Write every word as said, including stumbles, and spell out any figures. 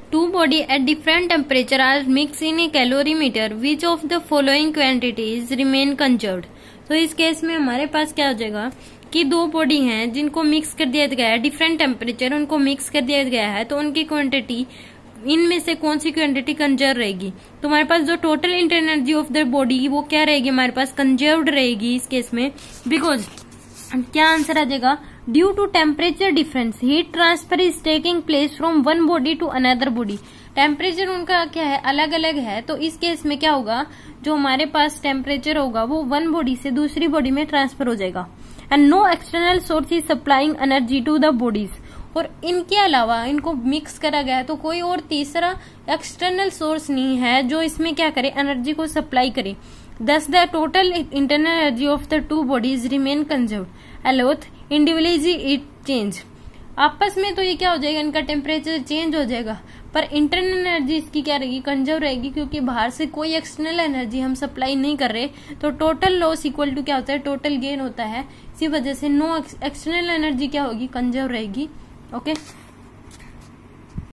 Two body at different temperature are mixed in a calorimeter. Which of the following quantities remain conserved? तो इस case में हमारे पास क्या हो जाएगा कि दो बॉडी हैं जिनको मिक्स कर दिया गया है, डिफरेंट टेम्परेचर उनको मिक्स कर दिया गया है, तो उनकी क्वांटिटी इनमें से कौन सी क्वांटिटी कंजर्व रहेगी? तो हमारे पास जो total internal energy of the body वो क्या रहेगी? हमारे पास कंजर्व्ड रहेगी इस केस में, बिकॉज क्या आंसर आ जाएगा? Due to temperature difference heat transfer is taking place from one body to another body. Temperature उनका क्या है? अलग अलग है, तो इस केस में क्या होगा? जो हमारे पास टेम्परेचर होगा वो वन बॉडी से दूसरी बॉडी में ट्रांसफर हो जाएगा। And no external source is supplying energy to the bodies. और इनके अलावा इनको मिक्स करा गया है, तो कोई और तीसरा एक्सटर्नल सोर्स नहीं है जो इसमें क्या करे? एनर्जी को सप्लाई करे। Thus the total internal energy of the two bodies remain conserved. Alloth individually it change. आपस में तो ये क्या हो जाएगा? इनका टेम्परेचर चेंज हो जाएगा, पर इंटरनल एनर्जी इसकी क्या रहेगी? कंजर्व रहेगी, क्योंकि बाहर से कोई एक्सटर्नल एनर्जी हम सप्लाई नहीं कर रहे। तो टोटल लॉस इक्वल टू क्या होता है? टोटल गेन होता है। इसी वजह से नो एक्सटर्नल एनर्जी क्या होगी? कंजर्व रहेगी। Okay okay?